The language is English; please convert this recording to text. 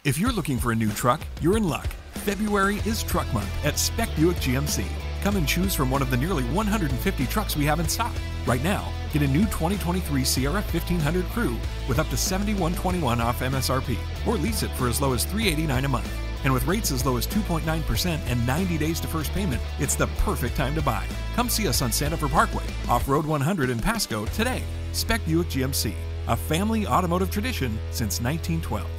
If you're looking for a new truck, you're in luck. February is Truck Month at Speck Buick GMC. Come and choose from one of the nearly 150 trucks we have in stock. Right now, get a new 2023 Sierra 1500 Crew with up to $7,121 off MSRP, or lease it for as low as $389 a month. And with rates as low as 2.9% and 90 days to first payment, it's the perfect time to buy. Come see us on Santa Fe Parkway, off Road 100 in Pasco today. Speck Buick GMC, a family automotive tradition since 1912.